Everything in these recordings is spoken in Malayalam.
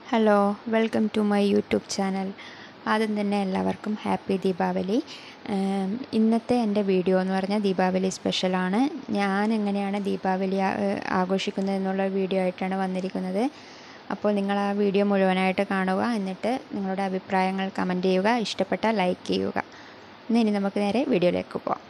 Hello, welcome to my YouTube channel. ആദ്യം തന്നെ എല്ലാവർക്കും ഹാപ്പി ദീപാവലി. ഇന്നത്തെ എൻ്റെ വീഡിയോ എന്ന് പറഞ്ഞാൽ ദീപാവലി സ്പെഷ്യലാണ്. ഞാൻ എങ്ങനെയാണ് ദീപാവലി ആഘോഷിക്കുന്നത് എന്നുള്ള വീഡിയോ ആയിട്ടാണ് വന്നിരിക്കുന്നത്. അപ്പോൾ നിങ്ങൾ ആ വീഡിയോ മുഴുവനായിട്ട് കാണുക, എന്നിട്ട് നിങ്ങളുടെ അഭിപ്രായങ്ങൾ കമൻറ്റ് ചെയ്യുക, ഇഷ്ടപ്പെട്ടാൽ ലൈക്ക് ചെയ്യുക. ഇനി നമുക്ക് നേരെ വീഡിയോയിലേക്ക് പോകാം.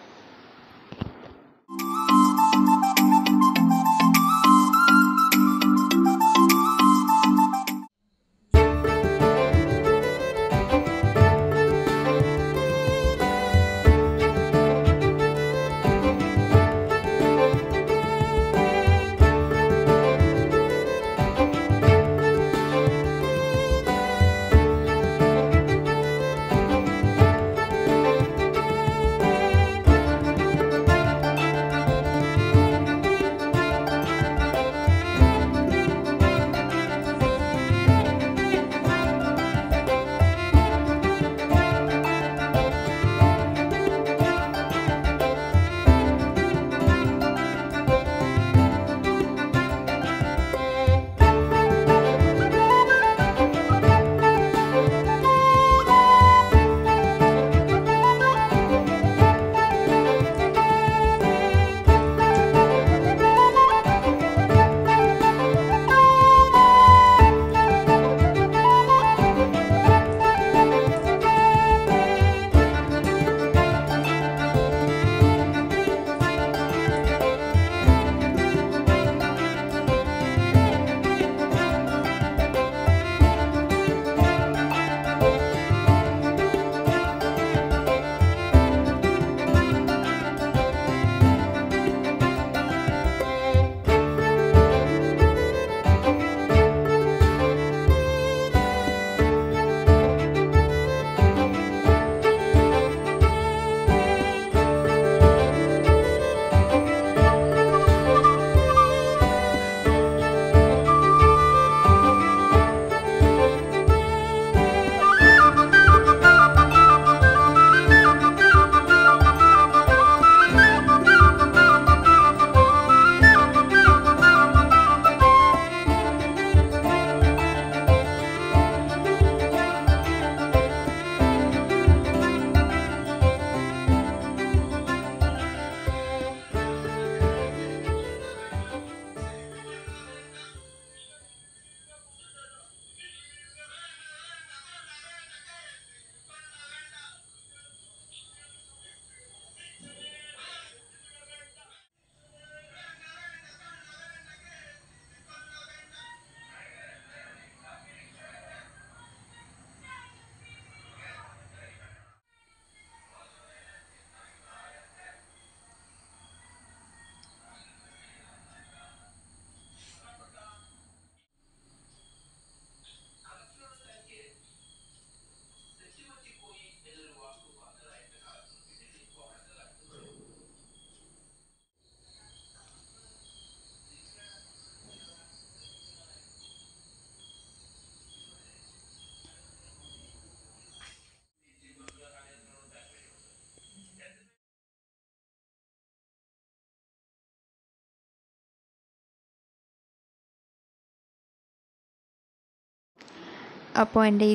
അപ്പോൾ എൻ്റെ ഈ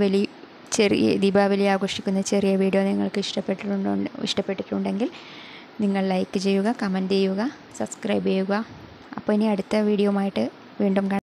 ദീപാവലി ആഘോഷിക്കുന്ന ചെറിയ വീഡിയോ നിങ്ങൾക്ക് ഇഷ്ടപ്പെട്ടിട്ടുണ്ടെങ്കിൽ നിങ്ങൾ ലൈക്ക് ചെയ്യുക, കമൻറ്റ് ചെയ്യുക, സബ്സ്ക്രൈബ് ചെയ്യുക. അപ്പോൾ ഇനി അടുത്ത വീഡിയോയുമായിട്ട് വീണ്ടും